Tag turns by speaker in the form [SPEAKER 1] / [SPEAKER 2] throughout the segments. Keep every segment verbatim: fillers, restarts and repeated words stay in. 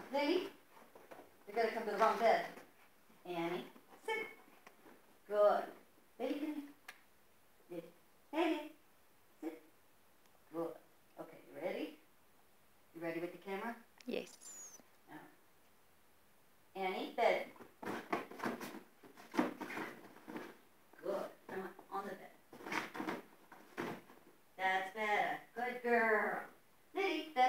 [SPEAKER 1] Lily, you gotta come to the wrong bed. Annie, sit. Good. Lily, come here. Lily. Hey, sit. Good. Okay, you ready? You ready with the camera?
[SPEAKER 2] Yes.
[SPEAKER 1] Now. Annie, bed. Good. Come on, on the bed. That's better. Good girl. Lily, bed.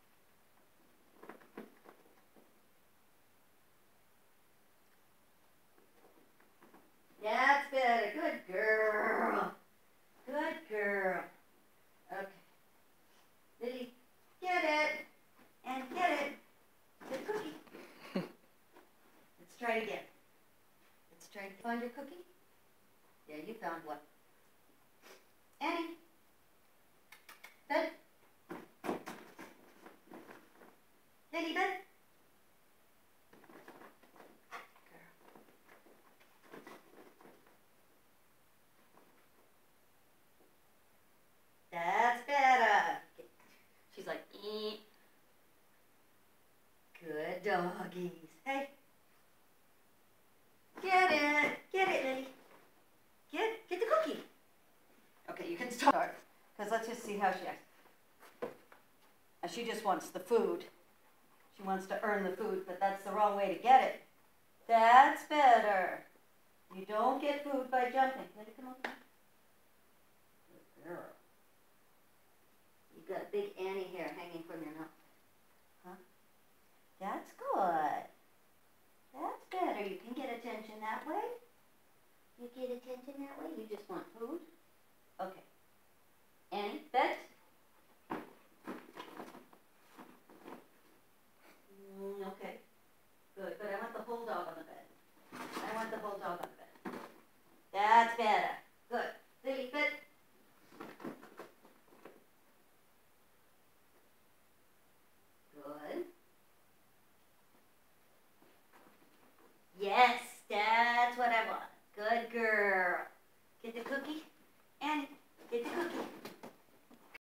[SPEAKER 1] That's better. Good girl. Good girl. Okay. Lily, get it. And get it. Good cookie. Let's try it again. Let's try to find your cookie. Yeah, you found one. Annie. Bed. Lily, bed. That's better. She's like, eat. Good doggies. Hey. Get it. Get it, Lily. Get, get the cookie. Okay, you can start. Because let's just see how she acts. And she just wants the food. She wants to earn the food, but that's the wrong way to get it. That's better. You don't get food by jumping. Let it come over. Good girl. You've got big Annie hair hanging from your nose. Huh? That's good. That's better. You can get attention that way. You get attention that way. You just want food.